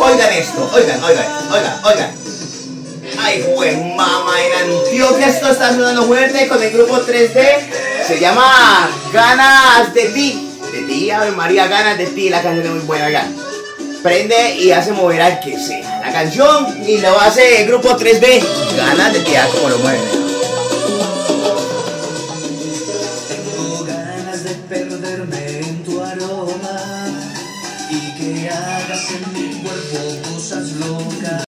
Oigan esto, oigan. Ay, buen mamá, en Antioquia esto está sonando fuerte con el grupo 3D. Se llama Ganas de ti. De ti, Ave María, Ganas de ti. La canción es muy buena, oigan. Prende y hace mover al que sea la canción y lo hace el grupo 3D. Ganas de ti, como lo mueve. Tengo ganas de perderme en tu aroma y que hagas en mi cuerpo cosas locas.